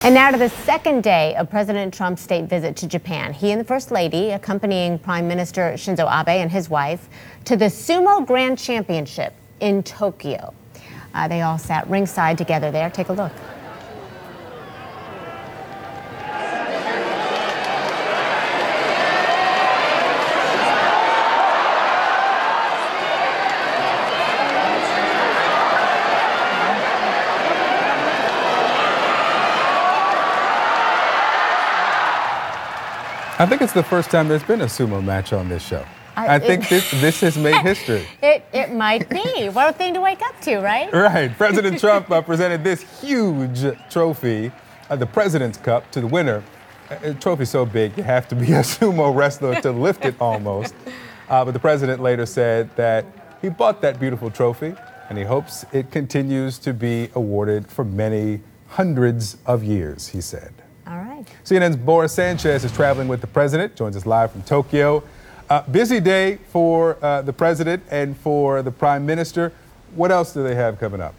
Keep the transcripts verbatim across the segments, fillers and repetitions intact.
And now to the second day of President Trump's state visit to Japan. He and the First Lady accompanying Prime Minister Shinzo Abe and his wife to the Sumo Grand Championship in Tokyo. Uh, they all sat ringside together there. Take a look. I think it's the first time there's been a sumo match on this show. I, I think it, this this has made history. It it might be. What a thing to wake up to, right? Right. President Trump uh, presented this huge trophy, uh, the President's Cup, to the winner. A, a trophy so big you have to be a sumo wrestler to lift it almost. Uh, but the president later said that he bought that beautiful trophy and he hopes it continues to be awarded for many hundreds of years, he said. All right. C N N's Boris Sanchez is traveling with the president, joins us live from Tokyo. Uh, busy day for uh, the president and for the prime minister. What else do they have coming up?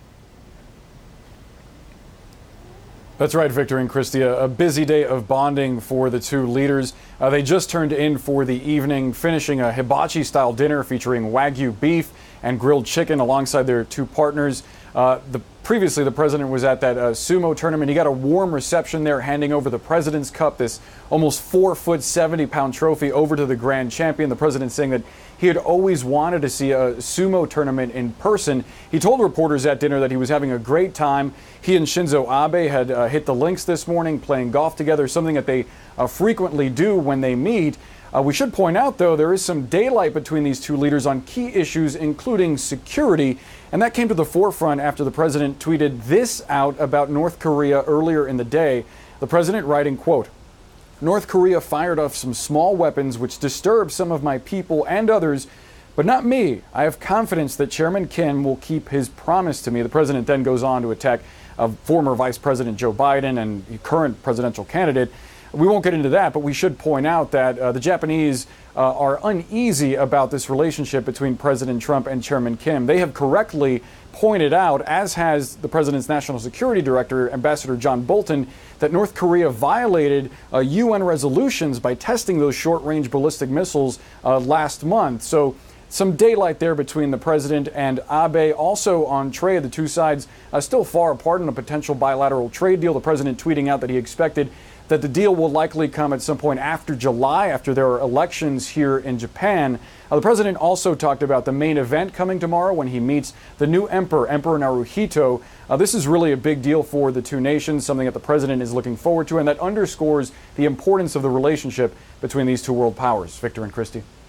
That's right, Victor and Christy. A busy day of bonding for the two leaders. Uh, they just turned in for the evening, finishing a hibachi-style dinner featuring Wagyu beef and grilled chicken alongside their two partners. Uh, the, previously, the president was at that uh, sumo tournament. He got a warm reception there, handing over the President's Cup, this almost four foot, seventy pound trophy, over to the grand champion. The president saying that he had always wanted to see a sumo tournament in person. He told reporters at dinner that he was having a great time. He and Shinzo Abe had uh, hit the links this morning, playing golf together, something that they uh, frequently do when they meet. Uh, we should point out, though, there is some daylight between these two leaders on key issues, including security. And that came to the forefront after the president tweeted this out about North Korea earlier in the day. The president writing, quote, "North Korea fired off some small weapons which disturbed some of my people and others, but not me. I have confidence that Chairman Kim will keep his promise to me." The president then goes on to attack uh, former Vice President Joe Biden and current presidential candidate. We won't get into that, but we should point out that uh, the Japanese uh, are uneasy about this relationship between President Trump and Chairman Kim. They have correctly pointed out, as has the president's national security director, Ambassador John Bolton, that North Korea violated uh, U N resolutions by testing those short-range ballistic missiles uh, last month. So some daylight there between the president and Abe. Also on trade, the two sides uh, still far apart in a potential bilateral trade deal. The president tweeting out that he expected that the deal will likely come at some point after July, after there are elections here in Japan. Uh, the president also talked about the main event coming tomorrow when he meets the new emperor, Emperor Naruhito. Uh, this is really a big deal for the two nations, something that the president is looking forward to, and that underscores the importance of the relationship between these two world powers. Victor and Christy.